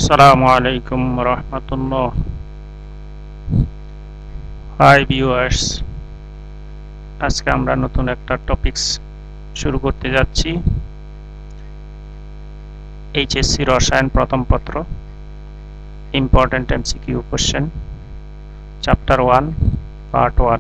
আসসালামু আলাইকুম রহমতুল্লাহ। Hi viewers, আজকে আমরা নতুন একটা টপিকস শুরু করতে যাচ্ছি। এইচএসসি রসায়ন প্রথম পত্র, important MCQ question, chapter 1, part 1,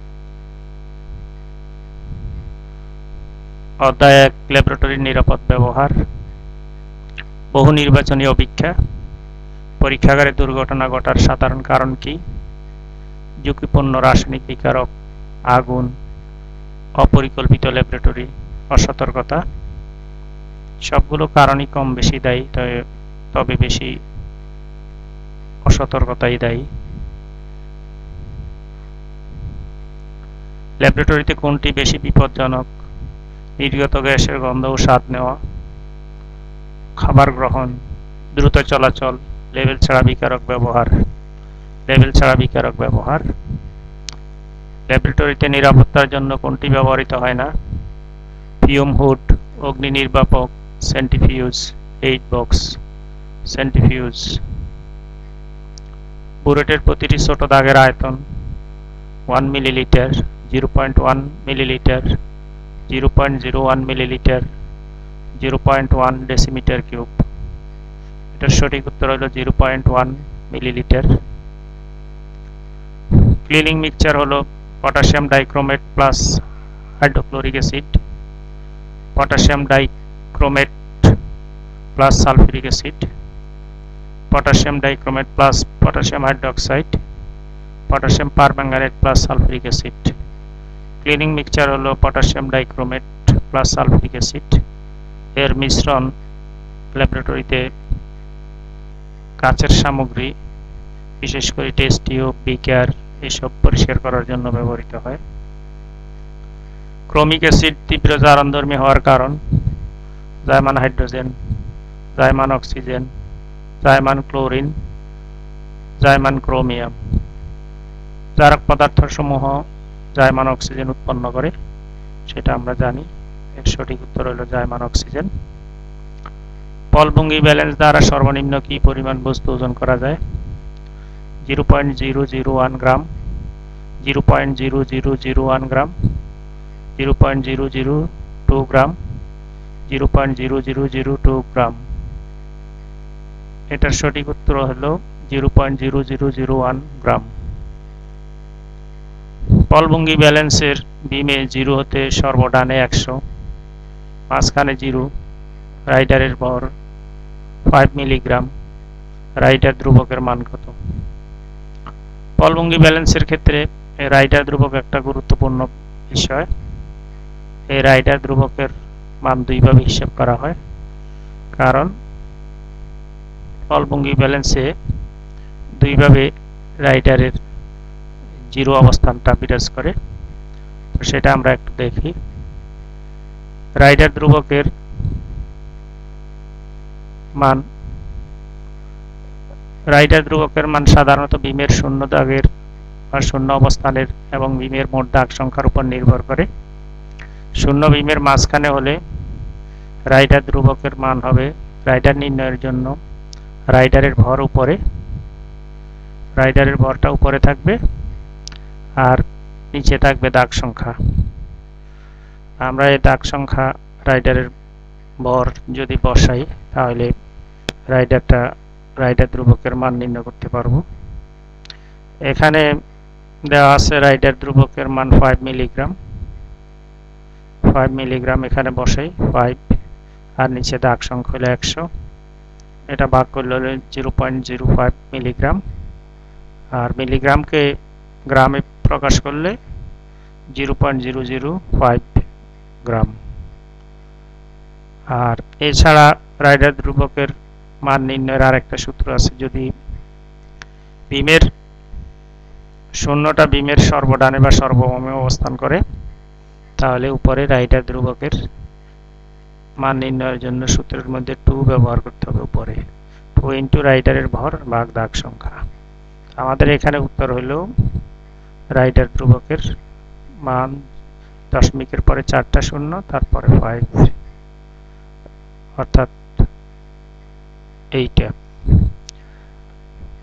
অধ্যায় 1, ল্যাবরেটরির নিরাপদ ব্যবহার, বহু নির্বাচনী অভিক্ষা, পরীক্ষাগারে দুর্ঘটনা ঘটার সাধারণ কারণ কি, ঝুঁকিপূর্ণ রাসায়নিক বিকারক, আগুন, অপরিকল্পিত ল্যাবরেটরি, অসতর্কতা। সবগুলো কারণই কম বেশি দায়ী, তবে বেশি অসতর্কতাই দায়ী। ল্যাবরেটরিতে কোনটি বেশি বিপজ্জনক? নির্গত গ্যাসের গন্ধ ও স্বাদ নেওয়া, খাবার গ্রহণ, দ্রুত চলাচল, লেবেল ছাড়া বিকারক ব্যবহার। ল্যাবরেটরিতে নিরাপত্তার জন্য কোনটি ব্যবহৃত হয় না? ফিউম হুড, অগ্নি নির্বাপক, সেন্ট্রিফিউজ, এইট বক্স, সেন্ট্রিফিউজ। বুলেটের প্রতিটি ছোট দাগের আয়তন 1 millilitre, 0.1 millilitre, 0.01 millilitre, 0.1 decimetre cube. এটার সঠিক উত্তর হলো 0.1 মিলিলিটার। ক্লিনিং মিক্সচার হলো potassium dichromate plus hydrochloric acid, potassium dichromate plus sulphuric acid, potassium dichromate plus potassium hydroxide, potassium permanganate plus sulphuric acid. Cleaning mixture হলো potassium dichromate plus sulphuric acid. এর মিশ্রণ ল্যাবরেটরিতে কাচের সামগ্রী, বিশেষ করে টেস্ট টিউব, বিকার এসব পরিষ্কার করার জন্য ব্যবহৃত হয়। ক্রোমিক অ্যাসিড তীব্র জারণধর্মী হওয়ার কারণ: জায়মান হাইড্রোজেন, জায়মান অক্সিজেন, জায়মান ক্লোরিন, জায়মান ক্রোমিয়াম। জারক পদার্থসমূহ জায়মান অক্সিজেন উৎপন্ন করে, সেটা আমরা জানি। এর সঠিক উত্তর হলো জায়মান অক্সিজেন। পলভঙ্গি ব্যালেন্স দ্বারা সর্বনিম্ন কি পরিমাণ বস্তু ওজন করা যায়? 0.001 গ্রাম, 0.0001 গ্রাম, 0.002 গ্রাম, 0.0002 গ্রাম। এটার সঠিক উত্তর হলো 0.0001 গ্রাম। পলভঙ্গি ব্যালেন্সের বিমে 0 হতে সর্বডানে 100, মাঝখানে 0, রাইডারের ভর 5 মিলিগ্রাম, রাইডার ধ্রুবকের মান কত? পলভঙ্গি ব্যালেন্সের ক্ষেত্রে রাইডার ধ্রুবক একটা গুরুত্বপূর্ণ বিষয়। এই রাইডার ধ্রুবকের মান দুইভাবে হিসাব করা হয়, কারণ পলভঙ্গি ব্যালেন্সে দুইভাবে রাইডারের 0 অবস্থানটা বিরাজ করে। তো সেটা আমরা একটু দেখি। রাইডার ধ্রুবকের মান সাধারণত বিমের শূন্য দাগের বা শূন্য অবস্থানের এবং বিমের মোট দাগ সংখ্যার উপর নির্ভর করে। শূন্য বিমের মাঝখানে হলে রাইডার ধ্রুবকের মান হবে, রাইডার নির্ণয়ের জন্য রাইডারের ভর উপরে, রাইডারের ভরটা উপরে থাকবে আর নিচে থাকবে দাগ সংখ্যা। আমরা এই দাগ সংখ্যা রাইডারের ভর যদি বসাই, তাহলে রাইডার ধ্রুবকের মান নির্ণয় করতে পারবো। এখানে দেওয়া আছে রাইডার ধ্রুবকের মান 5 মিলিগ্রাম। 5 মিলিগ্রাম এখানে বসাই, 5 আর নিচে দাগ সংখ্যা হলো 100। এটা ভাগ করলে হলো 0.05 মিলিগ্রাম, আর মিলিগ্রামকে গ্রামে প্রকাশ করলে 0.005 গ্রাম। আর এছাড়া রাইডার ধ্রুবকের মান নির্ণয়ের আরেকটা সূত্র আছে। যদি বিমের শূন্যটা বিমের সর্বডানে বা সর্ববামে অবস্থান করে, তাহলে উপরে রাইডার ধ্রুবকের মান নির্ণয়ের জন্য সূত্রের মধ্যে 2 ব্যবহার করতে হবে। উপরে 2 ইন্টু রাইডারের ভর ভাগ দাগ সংখ্যা। আমাদের এখানে উত্তর হলো রাইডার ধ্রুবকের মান দশমিকের পরে 4টা শূন্য, তারপরে 5, অর্থাৎ এইটা।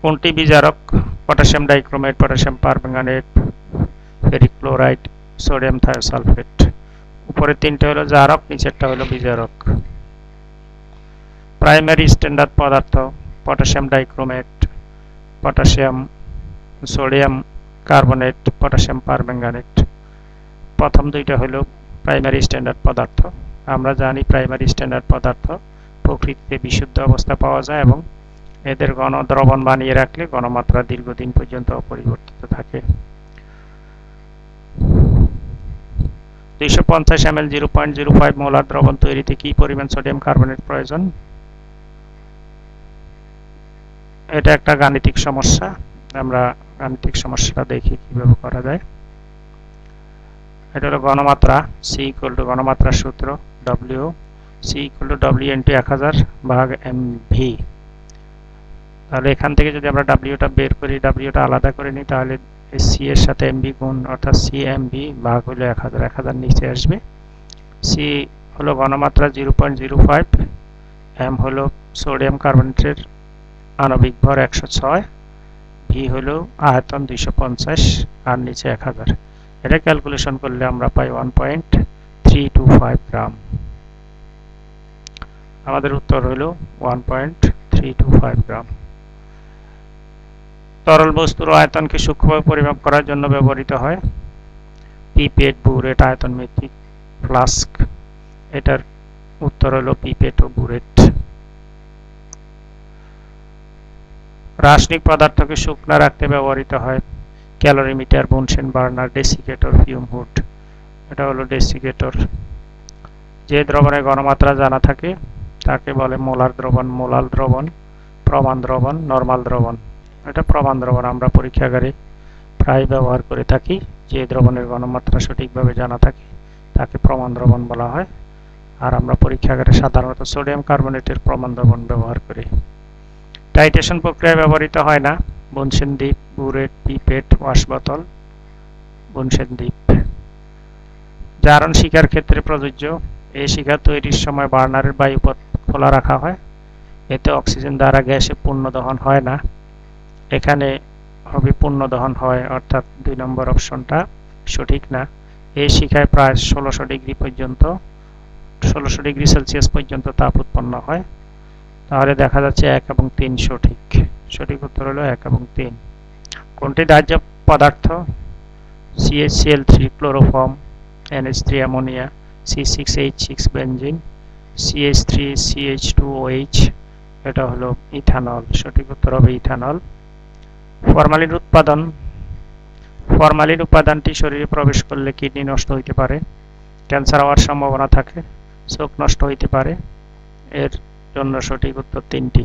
কোনটি বিজারক? Potassium dichromate, potassium permanganate, ferric chloride, sodium thiosulphate. উপরে তিনটে হলো জারক, নিচেরটা হলো বিজারক। প্রাইমারি স্ট্যান্ডার্ড পদার্থ potassium dichromate, potassium sodium carbonate, potassium permanganate. প্রথম দুইটা হলো প্রাইমারি স্ট্যান্ডার্ড পদার্থ। আমরা জানি প্রাইমারি স্ট্যান্ডার্ড পদার্থ প্রকৃতিতে বিশুদ্ধ অবস্থা পাওয়া যায় এবং এদের ঘন দ্রবণ বানিয়ে রাখলে ঘনমাত্রা দীর্ঘদিন পর্যন্ত অপরিবর্তিত থাকে। 250 ml 0.05 মোলার দ্রবণ তৈরিতে কি পরিমাণ সোডিয়াম কার্বনেট প্রয়োজন? এটা একটা গাণিতিক সমস্যা। আমরা গাণিতিক সমস্যাটা দেখি কিভাবে করা যায়। এটা হলো ঘনমাত্রা, C = ঘনমাত্রার সূত্র W, C = W × 1000 ভাগ mv। তাহলে এখান থেকে যদি আমরা W টা বের করি, W টা আলাদা করে নিই, তাহলে C এর সাথে mv গুণ, অর্থাৎ CmV ভাগ হলো 1000, 1000 নিচে আসবে। C হলো ঘনমাত্রা 0.05, m হলো সোডিয়াম কার্বনেটের আণবিক ভর 106, V হলো আয়তন 250 আর নিচে 1000। এটা ক্যালকুলেশন করলে আমরা পাই 1.325 গ্রাম। আমাদের উত্তর হলো 1.325 গ্রাম। তরল বস্তুর আয়তনকে সূক্ষ্মভাবে পরিমাপ করার জন্য ব্যবহৃত হয় পিপেট, বুরেট, আয়তন মেট্রিক, ফ্লাস্ক। এটার উত্তর হলো পিপেট ও বুরেট। রাসায়নিক পদার্থকে শুকনো রাখতে ব্যবহৃত হয় calorimeter, Bunsen burner, desiccator, fume hood. এটা হলো ডেসিকেটর। যে দ্রবণের ঘনমাত্রা জানা থাকে তাকে বলে মোলার দ্রবণ, মোলাল দ্রবণ, প্রমাণ দ্রবণ, নরমাল দ্রবণ। এটা প্রমাণ দ্রবণ আমরা পরীক্ষাগারে প্রায় ব্যবহার করে থাকি। যে দ্রবণের ঘনমাত্রা সঠিকভাবে জানা থাকে তাকে প্রমাণ দ্রবণ বলা হয়। আর আমরা পরীক্ষাগারে সাধারণত সোডিয়াম কার্বনেটের প্রমাণ দ্রবণ ব্যবহার করি। টাইট্রেশন প্রক্রিয়ায় ব্যবহৃত হয় না বুনসেন দ্বীপ, বুরেট, পিপেট, ওয়াশ বোতল, বুনসেন দ্বীপ। জারণ শিখার ক্ষেত্রে প্রযোজ্য। এই শিখা তৈরির সময় বার্নারের বায়ুপথ খোলা রাখা হয়, এতে অক্সিজেন দ্বারা গ্যাসে পূর্ণ দহন হয় না। এখানে হবে পূর্ণ দহন হয়, অর্থাৎ 2 নম্বর অপশনটা সঠিক না। এই শিখায় প্রায় 1600 ডিগ্রি সেলসিয়াস পর্যন্ত তাপ উৎপন্ন হয়। তাহলে দেখা যাচ্ছে 1 এবং 3 সঠিক। সঠিক উত্তর হলো 1 এবং 3। কোনটি দাহ্য পদার্থ? CHCl3 chloroform, NH3 ammonia, C6H6 benzene, CH3CH2OH। এটা হলো ইথানল। সঠিক উত্তর হবে ইথানল। ফরমালিন উৎপাদন। ফরমালিন উপাদানটি শরীরে প্রবেশ করলে কিডনি নষ্ট হইতে পারে, ক্যান্সার হওয়ার সম্ভাবনা থাকে, চোখ নষ্ট হইতে পারে। এর জন্য সঠিক উত্তর 3টি।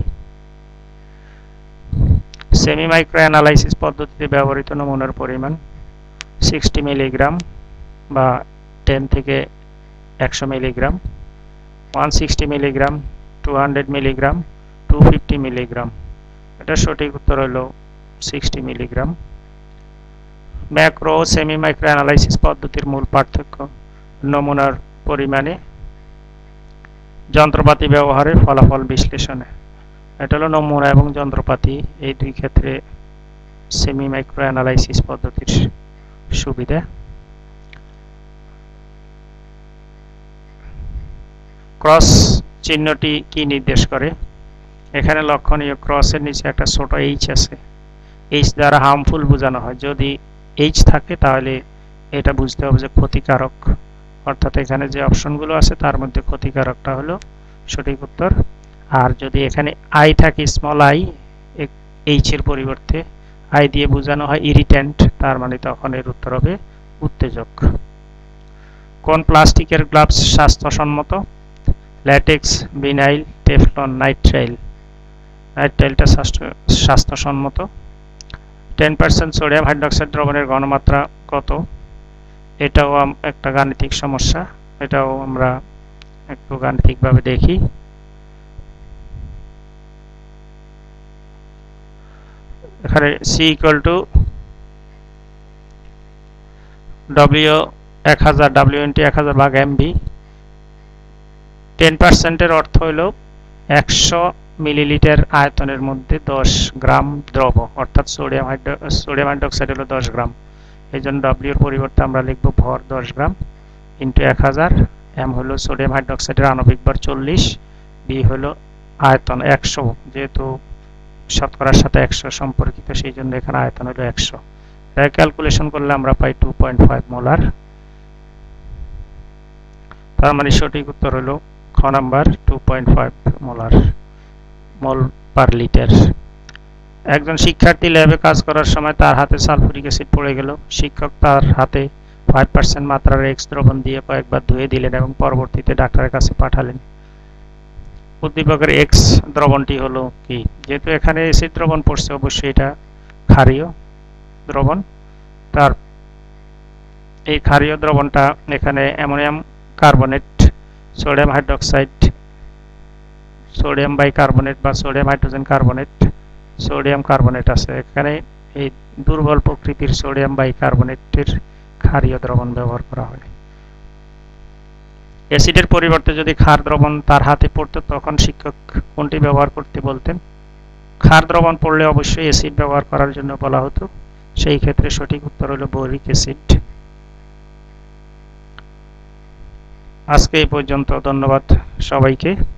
সেমি মাইক্রো অ্যানালাইসিস পদ্ধতিতে ব্যবহৃত নমুনার পরিমাণ 60 মিলিগ্রাম বা 10 থেকে 100 মিলিগ্রাম, 160 মিলিগ্রাম, 200 মিলিগ্রাম, 250 মিলিগ্রাম। এটা সঠিক উত্তর হলো 60 মিলিগ্রাম। ম্যাক্রো ও সেমি মাইক্রো অ্যানালাইসিস পদ্ধতির মূল পার্থক্য নমুনার পরিমাণে, যন্ত্রপাতি ব্যবহারে, ফলাফল বিশ্লেষণে। এটা হলো নমুনা এবং যন্ত্রপাতি, এই দুই ক্ষেত্রে সেমি মাইক্রো অ্যানালাইসিস পদ্ধতির সুবিধা। ক্রস চিহ্নটি কি নির্দেশ করে? এখানে লক্ষণীয় ক্রসের নিচে একটা ছোট এইচ আছে। এইচ দ্বারা হার্মফুল বোঝানো হয়। যদি এইচ থাকে তাহলে এটা বুঝতে হবে যে ক্ষতিকারক, অর্থাৎ এখানে যে অপশনগুলো আছে তার মধ্যে ক্ষতিকারকটা হলো সঠিক উত্তর। আর যদি এখানে আই থাকে, স্মল আই, এইচ এর পরিবর্তে আই দিয়ে বোঝানো হয় ইরিট্যান্ট, তার মানে তখন এর উত্তর হবে উত্তেজক। কোন প্লাস্টিকের গ্লাভস স্বাস্থ্যসম্মত? Latex, vinyl, Teflon, nitrile. নাইট্রাইলটা স্বাস্থ্যসম্মত। 10% সোডিয়াম হাইড্রোক্সাইড দ্রবণের ঘনমাত্রা কত? এটাও একটা গাণিতিক সমস্যা, এটাও আমরা একটু গাণিতিকভাবে দেখি। এখানে C = W1000, W × 1000 ভাগ mv। 10% এর অর্থ হলো 100 মিলিলিটার আয়তনের মধ্যে 10 গ্রাম দ্রব, অর্থাৎ সোডিয়াম হাইড্রোক্সাইড হলো 10 গ্রাম। এই জন্য ডব্লিউ এর পরিবর্তে আমরা লিখব ভর 10 গ্রাম ইন্টু 1000। এম হলো সোডিয়াম হাইড্রোক্সাইডের আণবিক ভর 40, বি হলো আয়তন 100, যেহেতু শতকরার সাথে 100 সম্পর্কিত সেই জন্য এখানে আয়তন হলো 100। তাই ক্যালকুলেশন করলে আমরা পাই 2.5 মোলার। তার মানে সঠিক উত্তর হলো খ number 2.5 molar mole per litre. একজন শিক্ষার্থী ল্যাবে কাজ করার সময় তার হাতে সালফিউরিক অ্যাসিড পড়ে গেল। শিক্ষক তার হাতে 5% মাত্রার এক্স দ্রবণ দিয়ে কয়েকবার ধুয়ে দিলেন এবং পরবর্তীতে ডাক্তারের কাছে পাঠালেন। উদ্দীপকের এক্স দ্রবণটি হলো কি? যেহেতু এখানে অ্যাসিড দ্রবণ পড়ছে, অবশ্যই এটা ক্ষারীয় দ্রবণ। তার এই ক্ষারীয় দ্রবণটা এখানে ammonium carbonate, sodium hydroxide, sodium bicarbonate বা sodium hydrogen carbonate, sodium carbonate আছে। এখানে এই দুর্বল প্রকৃতির সোডিয়াম বাইকার্বনেটের ক্ষারীয় দ্রবণ ব্যবহার করা হয়। অ্যাসিডের পরিবর্তে যদি ক্ষার দ্রবণ তার হাতে পড়তো তখন শিক্ষক কোনটি ব্যবহার করতে বলতেন? ক্ষার দ্রবণ পড়লে অবশ্যই অ্যাসিড ব্যবহার করার জন্য বলা হতো। সেই ক্ষেত্রে সঠিক উত্তর হলো বোরিক অ্যাসিড। আজকে এই পর্যন্ত। ধন্যবাদ সবাইকে।